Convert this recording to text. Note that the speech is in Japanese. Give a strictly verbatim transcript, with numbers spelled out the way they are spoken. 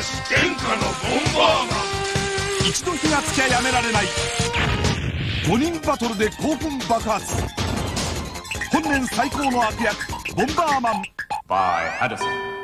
天下のボンバーマン。 一度火がつきゃやめられない。ごにんバトルで興奮爆発。本年最高の悪役ボンバーマン by ハドソン。